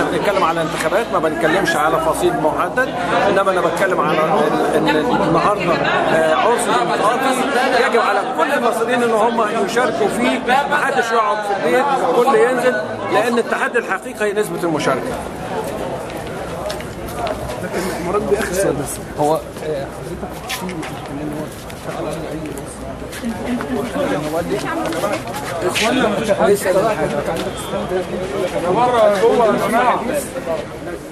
بنتكلم على انتخابات، ما بنتكلمش على فصيل محدد، انما انا بتكلم على ان النهارده عرس ديمقراطي يجب على كل المصريين ان هم يشاركوا فيه، ما حدش يقعد في البيت، الكل ينزل، لان التحدي الحقيقي هي نسبه المشاركه. لكن مراد باخر سؤال بس، هو حضرتك في امكانيه ان هو يشتغل على اي اخواننا مش لسه حضرتك عندك استعداد بره جوه يا جماعه